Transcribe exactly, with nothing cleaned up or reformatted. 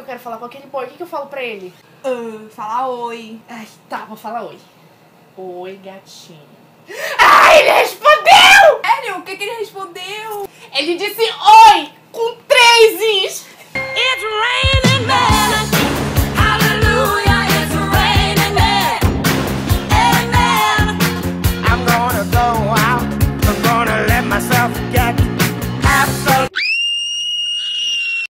quero falar com aquele boy. O que, que eu falo pra ele? Uh, fala oi. Ai, tá, vou falar oi. Oi, gatinho. Ai, ele respondeu! Sério? O que que ele respondeu? Ele disse oi!